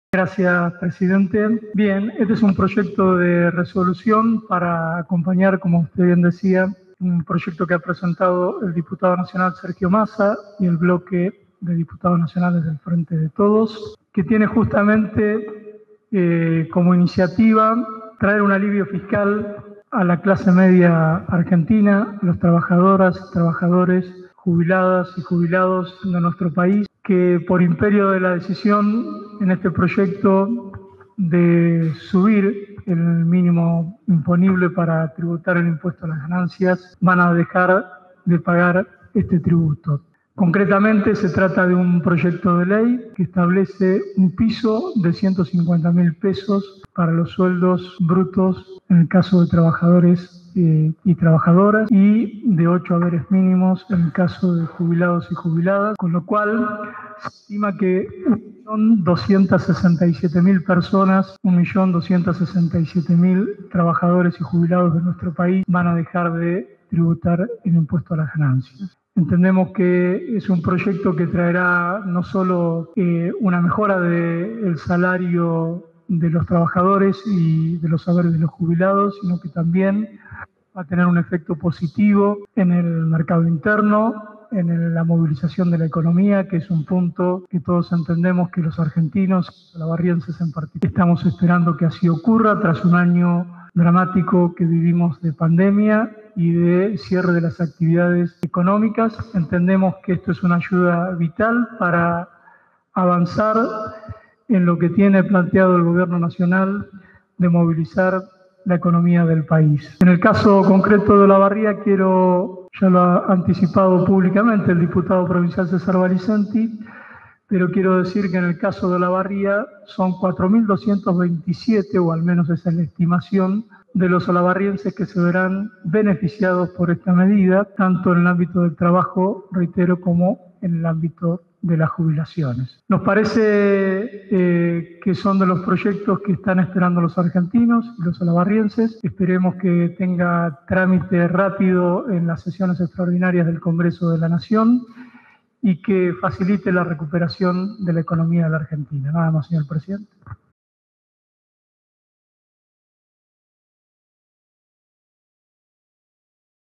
Gracias, presidente. Bien, este es un proyecto de resolución para acompañar, como usted bien decía, un proyecto que ha presentado el diputado nacional Sergio Massa y el bloque de diputados nacionales del Frente de Todos, que tiene justamente como iniciativa traer un alivio fiscal a la clase media argentina, a las trabajadoras, trabajadores, jubiladas y jubilados de nuestro país, que por imperio de la decisión en este proyecto de subir el mínimo imponible para tributar el impuesto a las ganancias, van a dejar de pagar este tributo. Concretamente, se trata de un proyecto de ley que establece un piso de 150.000 pesos para los sueldos brutos en el caso de trabajadores y trabajadoras y de 8 haberes mínimos en el caso de jubilados y jubiladas, con lo cual se estima que 1.267.000 personas, 1.267.000 trabajadores y jubilados de nuestro país van a dejar de tributar el impuesto a las ganancias. Entendemos que es un proyecto que traerá no solo una mejora del salario de los trabajadores y de los haberes de los jubilados, sino que también va a tener un efecto positivo en el mercado interno, en la movilización de la economía, que es un punto que todos entendemos que los argentinos, alabarrienses en particular, estamos esperando que así ocurra tras un año dramático que vivimos de pandemia y de cierre de las actividades económicas. Entendemos que esto es una ayuda vital para avanzar en lo que tiene planteado el Gobierno Nacional de movilizar la economía del país. En el caso concreto de Olavarría, ya lo ha anticipado públicamente el diputado provincial César Valicenti, pero quiero decir que en el caso de Olavarría son 4.227, o al menos esa es la estimación, de los olavarrienses que se verán beneficiados por esta medida, tanto en el ámbito del trabajo, reitero, como en el ámbito de las jubilaciones. Nos parece que son de los proyectos que están esperando los argentinos y los olavarrienses. Esperemos que tenga trámite rápido en las sesiones extraordinarias del Congreso de la Nación y que facilite la recuperación de la economía de la Argentina. Nada más, señor presidente.